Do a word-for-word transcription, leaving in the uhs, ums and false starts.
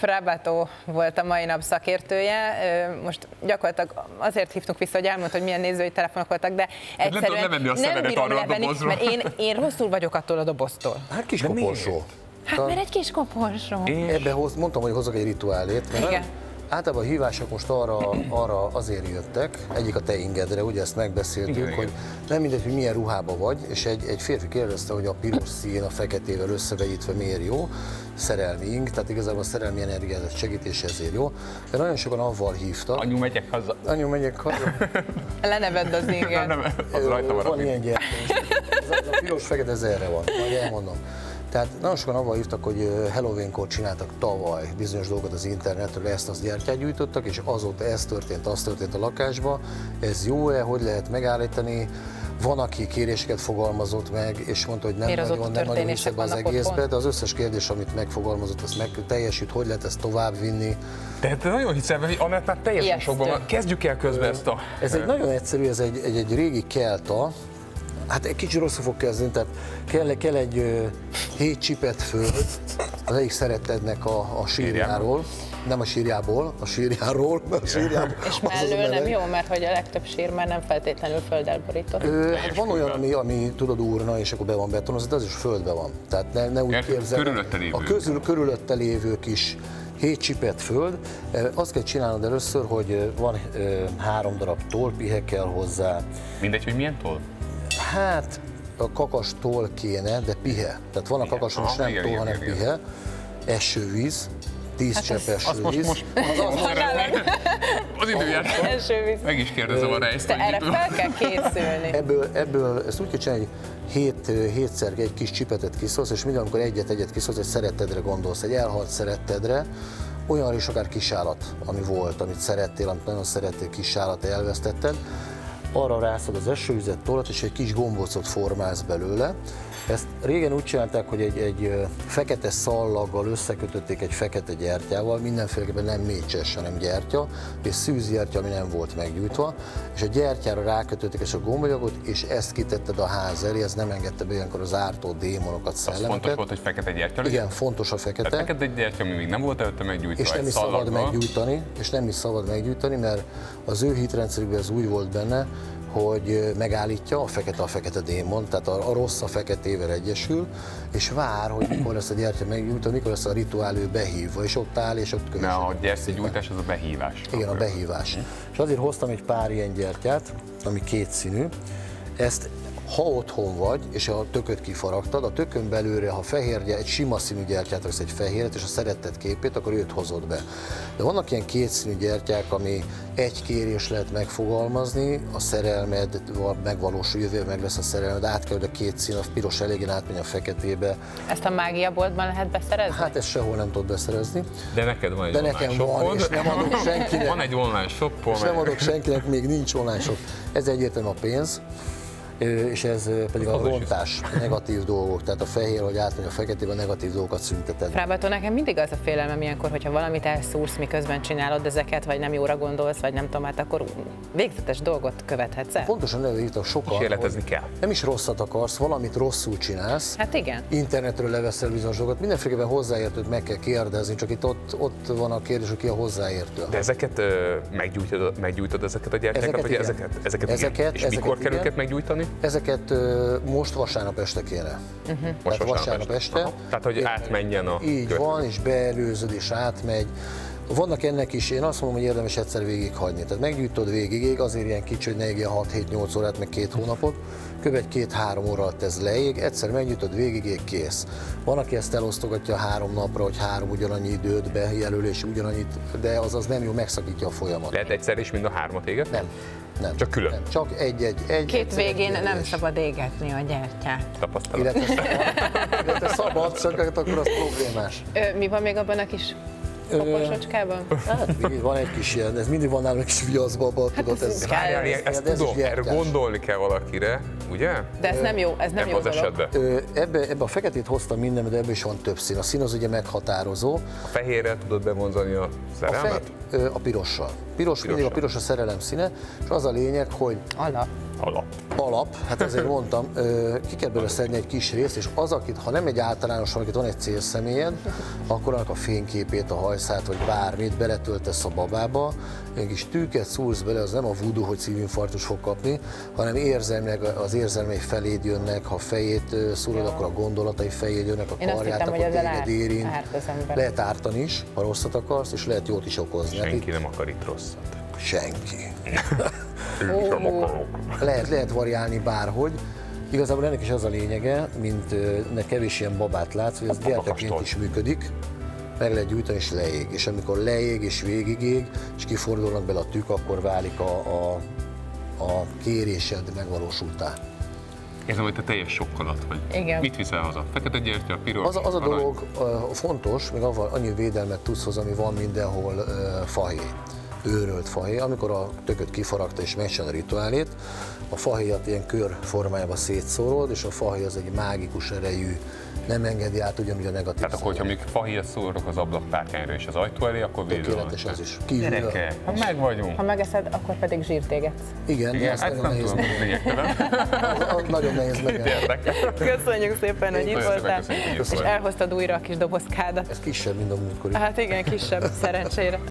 Frá volt a mai nap szakértője. Most gyakorlatilag azért hívtunk vissza, hogy elmondta, hogy milyen nézői telefonok voltak, de egyszerűen nem, nem, nem bírom levenni, mert én, én rosszul vagyok attól a doboztól. Hát kis koporsó. Hát mert egy kis koporsó. Ebbe hoz, mondtam, hogy hozok egy rituálét. Mert igen. Általában a hívások most arra, arra azért jöttek, egyik a te ingedre, ugye ezt megbeszéltük, igen, hogy igen. nem mindegy, hogy milyen ruhában vagy, és egy, egy férfi kérdezte, hogy a piros szín a feketével összevegyítve miért jó, szerelmi ing, tehát igazából a szerelmi energiát segítés ezért jó, de nagyon sokan avval hívtak. Anyu, megyek haza. Anyu, megyek haza. Lenevedd az inget. Az rajta van. Van ilyen gyertek. Ez a piros-fekete, ez erre van, majd elmondom. Tehát nagyon sokan avval hívtak, hogy Halloweenkor csináltak tavaly bizonyos dolgokat az internetről, ezt az gyertyát gyújtottak, és azóta ez történt, az történt a lakásban. Ez jó-e, hogy lehet megállítani? Van, aki kéréseket fogalmazott meg, és mondta, hogy nem Miért nagyon, nem nagyon hisz ebbe az egészbe, de az összes kérdés, amit megfogalmazott, azt meg teljesült, hogy lehet ezt tovább vinni. De te nagyon hiszel, hogy Anett már teljesen sokban van. Kezdjük el közben ezt a... Ez egy nagyon egyszerű, ez egy, egy, egy régi kelta. Hát egy kicsit rosszul fog kezdeni, tehát kell, kell egy uh, hét csipet föld az egyik szeretednek a, a sírjáról, nem a sírjából, a sírjáról, a sírjából. És mellől nem jó, mert hogy a legtöbb sír már nem feltétlenül földdel borított. Ö, hát van olyan, ami, ami tudod úrna, és akkor be van betonozva, de az is földbe van. Tehát ne, ne úgy képzeled, a közül, körülötte lévő kis hét csipet föld. Azt kell csinálnod először, hogy van három darab tollpihe kell hozzá. Mindegy, hogy milyen toll? Hát a kakastól kéne, de pihe. Tehát van a kakason, és nem toll, hanem pihe. Esővíz, tíz hát csepp esővíz. Most, most, az, az, az, az időjárás. Meg is kérdezem a rejzt. Te erre fel kell készülni. Ebből, ebből ezt úgy kell csinálni, hogy hét, hétszer egy kis csipetet kiszolsz, és minden, amikor egyet-egyet kiszolsz, egy szerettedre gondolsz, egy elhalt szerettedre, olyan is akár kisállat, ami volt, amit szerettél, amit nagyon szerettél, kisállat elvesztetted, arra rászod az esővizet, tollat, és egy kis gombócot formálsz belőle. Ezt régen úgy csinálták, hogy egy, egy fekete szallaggal összekötötték egy fekete gyertyával, mindenféleképpen nem mécses, hanem gyertya, és szűzgyertya, ami nem volt meggyújtva, és a gyertyára rákötötték és a gombolyagot, és ezt kitetted a ház elé, ez nem engedte be ilyenkor az ártó démonokat, szellemeket. Az fontos volt, hogy fekete gyertya legyen? Igen, fontos a fekete. Tehát fekete gyertya, ami még nem volt előtte meggyújtva. És nem is szabad meggyújtani, és nem is szabad meggyújtani, mert az ő hitrendszerükben ez úgy volt benne, hogy megállítja a fekete a fekete démon, tehát a, a rossz a feketével egyesül, és vár, hogy mikor lesz a gyertya meggyújtva, mikor lesz a rituál ő behívva, és ott áll, és ott kövesi. Na, a gyertyagyújtás az a behívás. Igen, a behívás. És azért hoztam egy pár ilyen gyertyát, ami kétszínű. Ezt ha otthon vagy, és a tököt kifaragtad, a tökön belőle, ha fehér, egy sima színű gyertyát vesz, egy fehéret, és a szeretted képét, akkor őt hozod be. De vannak ilyen kétszínű gyertyák, ami egy kérés lehet megfogalmazni, a szerelmed megvalósul, jövőre meg lesz a szerelmed, át kell, hogy a két szín, a piros elégén átmegy a feketébe. Ezt a mágiaboltban lehet beszerezni? Hát ezt sehol nem tudod beszerezni. De neked van egy De nekem van, és nem adok senkinek. Van egy online shop, és nem adok senkinek, még nincs online shop. Ez egyértelmű a pénz. És ez pedig a rontás, a negatív dolgok, tehát a fehér, hogy átmegy a feketébe, a negatív dolgokat szünteted. Frá, nekem mindig az a félelmem ilyenkor, hogyha valamit elszúrsz, miközben csinálod ezeket, vagy nem jóra gondolsz, vagy nem tudom, hát akkor végzetes dolgot követhetsz el. Pontosan erről írtak sokan, kísérletezni kell. Nem is rosszat akarsz, valamit rosszul csinálsz. Hát igen. Internetről leveszel bizonyos dolgokat, mindenféleképpen hozzáértőt meg kell kérdezni, csak itt ott, ott van a kérdés, hogy ki a hozzáértő. De ezeket uh, meggyújtod, meggyújtod ezeket a gyertyákat, vagy ezeket? Ezeket, ezeket, és ezeket mikor igen. kell őket meggyújtani? Ezeket uh, most vasárnap este kéne. Uh-huh. Most vasárnap, vasárnap este. este. Tehát, hogy átmenjen a Így köt. van, és beelőzöd, és átmegy. Vannak ennek is, én azt mondom, hogy érdemes egyszer végighagyni. Tehát meggyújtod végig, azért ilyen kicsi, hogy ne égjen hat-hét-nyolc órát, meg két hónapot. Kb. két-három óra alatt ez leég, egyszer meggyújtod végig, kész. Van, aki ezt elosztogatja három napra, hogy három ugyanannyi időt bejelölés, ugyanannyit, de az az nem jó, megszakítja a folyamat. Lehet egyszer is mind a hármat égetni? Nem. Nem. Csak külön? Nem. Csak egy-egy. Egy, Két végén egy, nem szabad égetni a gyertyát. Tapasztalat. Illetve szabad, illetve szabad, csak akkor az problémás. Ö, mi van még abban a kis koporsocskában? Hát van egy kis ilyen, ez mindig van nálunk egy kis viaszbaba, hát tudod, ez, Várjál, ez, ezt ez tudom, erre gondolni kell valakire, ugye? De ez nem jó, ez nem jó az esetben. Ebbe, ebbe a feketét hoztam minden, de ebbe is van több szín. A szín az ugye meghatározó. A fehérrel tudod bevonzani a szerelmet? A, fe, a pirossal. Piros, mindig a piros a szerelem színe, és az a lényeg, hogy Alap. Alap. Alap, hát ezért mondtam, ki kell belőle szedni egy kis részt, és az, akit, ha nem egy általános, akit van egy célszemélyed, akkor annak a fényképét, a hajszát, vagy bármit beletöltesz a babába, egy kis tűket szúrsz bele, az nem a voodoo, hogy szívinfarktus fog kapni, hanem érzelmileg az érzelmei feléd jönnek, ha fejét szúrod, akkor a gondolatai feléd jönnek, a karját, akkor téged érint. Lehet ártani is, ha rosszat akarsz, és lehet jót is okozni. Senki nem akar itt rosszat. Senki. lehet, lehet variálni bárhogy. Igazából ennek is az a lényege, mint ne kevés ilyen babát látsz, hogy ez gyerteként is működik, meg lehet gyújtani és leég. És amikor leég és végigég, és kifordulnak bele a tük, akkor válik a, a, a kérésed megvalósultá. Érzem, hogy te teljes sokk alatt vagy. Igen. Mit viszel haza? Fekete gyertya, piros? Az, az a dolog uh, fontos, még avval annyi védelmet tudsz hozni, ami van mindenhol uh, fahéj. Őrölt fahéj, amikor a tököt kifaragta és megcsinálod a rituálét, a fahéjat ilyen kör formájába szétszórod, és a fahéj az egy mágikus erejű, nem engedi át ugyanúgy a negatív. Tehát akkor, hogyha még fahéjat szórok az ablakpárkányra és az ajtó elé, akkor védő. Tökéletes az is. Gyerekek, ha meg vagyunk. Ha megeszed, akkor pedig zsírtéget. Igen, Igen, ezt hát nagyon nehéz meg. Nagyon nehéz meg. Köszönjük szépen, hogy itt voltál, és elhoztad újra a kis dobozkádat. Ez kisebb, mint a múltkori. Hát igen, kisebb, szerencsére.